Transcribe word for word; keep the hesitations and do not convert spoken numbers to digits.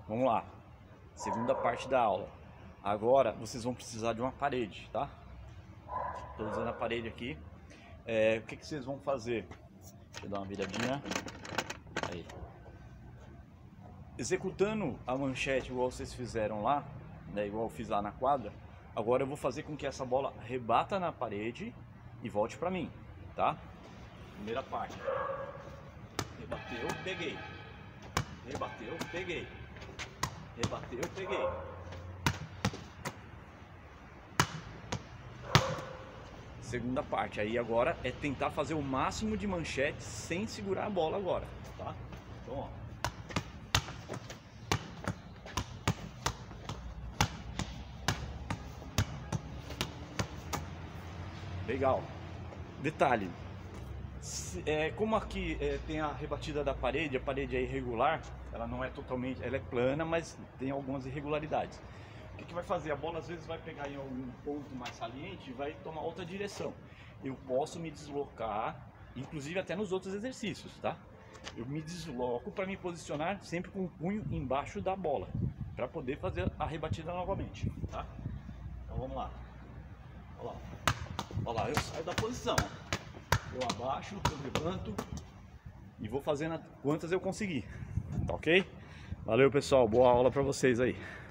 Vamos lá, segunda parte da aula. Agora vocês vão precisar de uma parede, tá? Estou usando a parede aqui. É, o que, que vocês vão fazer? Deixa eu dar uma viradinha. Aí. Executando a manchete igual vocês fizeram lá, né, igual eu fiz lá na quadra. Agora eu vou fazer com que essa bola rebata na parede e volte para mim, tá? Primeira parte. Rebateu, peguei. Rebateu, peguei. Rebateu, peguei. Segunda parte, aí agora é tentar fazer o máximo de manchete sem segurar a bola agora, tá? Então, ó. Legal. Detalhe, é, como aqui é, tem a rebatida da parede, a parede é irregular, ela não é totalmente, ela é plana, mas tem algumas irregularidades. O que, que vai fazer? A bola às vezes vai pegar em algum ponto mais saliente e vai tomar outra direção. Eu posso me deslocar, inclusive até nos outros exercícios, tá? Eu me desloco para me posicionar sempre com o punho embaixo da bola, para poder fazer a rebatida novamente, tá? Então vamos lá. Olha lá. Olha lá, eu saio da posição. Eu abaixo, eu levanto e vou fazendo quantas eu conseguir. Tá ok? Valeu, pessoal. Boa aula para vocês aí.